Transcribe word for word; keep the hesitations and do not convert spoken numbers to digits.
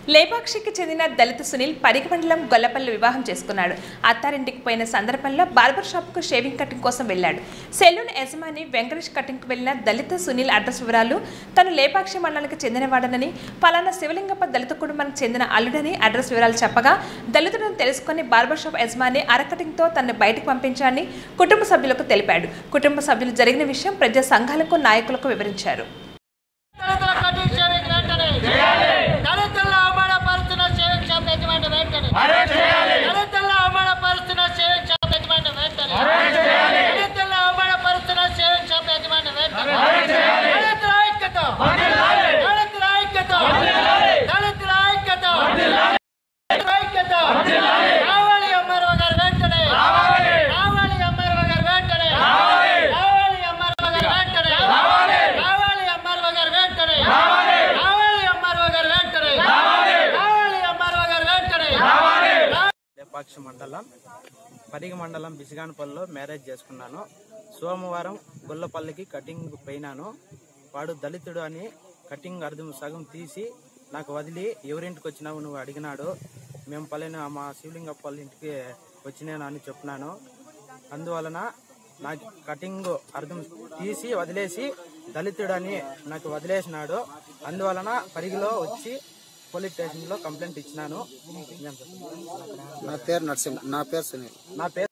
లేపాక్షికి చెందిన దళిత సునీల్ పరిగి మండలం గొల్లపల్లి వివాహం చేసుకున్నాడు. అత్తారింటికి పోయిన సందర్భంలో బార్బర్ షాప్కు షేవింగ్ కటింగ్ కోసం వెళ్లాడు. సెలూన్ యజమాని వెంకటేష్ కటింగ్కు వెళ్లిన దళిత సునీల్ అడ్రస్ వివరాలు తను లేపాక్షి మండలానికి చెందినవాడనని, పలానా శివలింగప్ప దళిత కుటుంబానికి చెందిన అల్లుడని అడ్రస్ వివరాలు చెప్పగా దళితులను తెలుసుకుని బార్బర్ షాప్ యజమాని అరకటింగ్తో తనను బయటకు పంపించాలని కుటుంబ సభ్యులకు తెలిపాడు. కుటుంబ సభ్యులు జరిగిన విషయం ప్రజా సంఘాలకు నాయకులకు వివరించారు. లేపాక్షి మండలం పరిగి మండలం బిసిగానపల్లిలో మ్యారేజ్ చేసుకున్నాను. సోమవారం గొల్లపల్లికి కటింగ్ పోయినాను. వాడు దళితుడు అని కటింగ్ అర్థం సగం తీసి నాకు వదిలి ఎవరింటికి వచ్చినావు నువ్వు అడిగినాడు. మేము పల్లెని మా శివలింగప్పల్లి ఇంటికి వచ్చినాను అని చెప్పినాను. అందువలన నాకు కటింగ్ అర్థం తీసి వదిలేసి దళితుడని నాకు వదిలేసినాడు. అందువలన పరిగిలో వచ్చి పోలీస్ స్టేషన్ లో కంప్లైంట్ ఇచ్చినాను. నా పేరు నరసింహ. నా పేరు సునీల్. నా పేరు